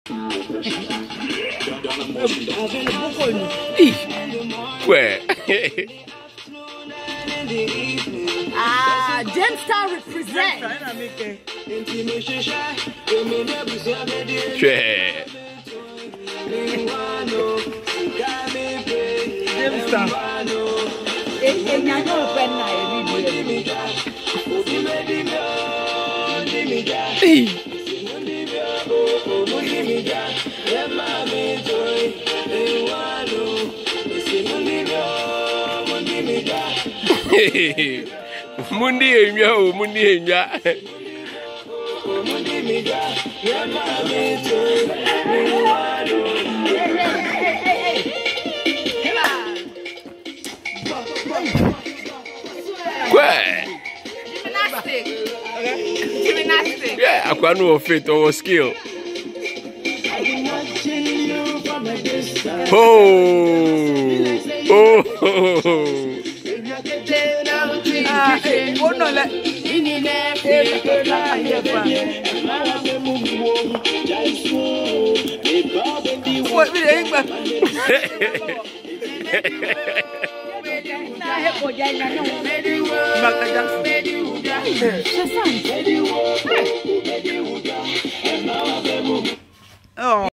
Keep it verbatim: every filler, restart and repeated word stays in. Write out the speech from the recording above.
Where? Ah, Gemstar represent. Sure. Gemstar. Hey. Mundi enwa o mundi enwa. Gymnastic. Gymnastic. Yeah, I can't know fit or skill. Oh, oh, Ah, eh, oh no, like. What we doing, man? Michael Jackson. Oh.